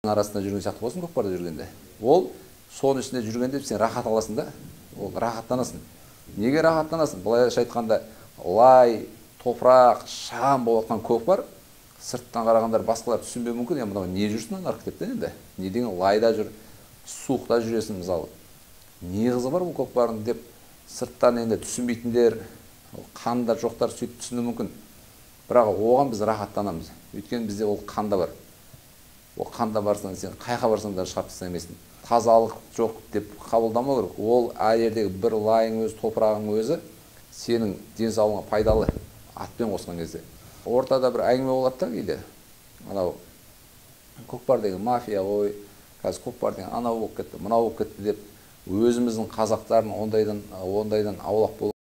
арасында жүрген сияқты болсын, көкпарда жүргенде. Ол соның ішінде жүргенде сен рахат аласың да, ол рахаттанасың. Неге рахаттанасың? Былайша айтқанда, лай, топырақ, шам болып жатқан көкпар, сырттан қарағандар басқалар түсінбеуі мүмкін. Мынау не жүрсің ана архитектен енді? Не деген лайда жүр, суықта жүресің мысалы. Не қызы бар бұл көкпардың деп сырттан енді түсінбейтіндер, қандар жоқтар сөйтіп түсіну мүмкін. Бірақ оған біз рахаттанамыз. Өйткені бізде ол қанда бар. Ол қанда барсаң, сен қайқа барсаң да шығарып тастай алмайсың. Тазалық жоқ деп қабылдамау керек. Ол жердегі бір лайың өзі, топырағың өзі сенің денсаулығыңа пайдалы, атпен қосқан кезде. Ортада бір әңгіме болады да кейде. Анау көкпар деген мафия ғой, қазір көкпар деген анау болып кетті, мынау болып кетті деп өзіміздің қазақтардың ондайдан аулақ болу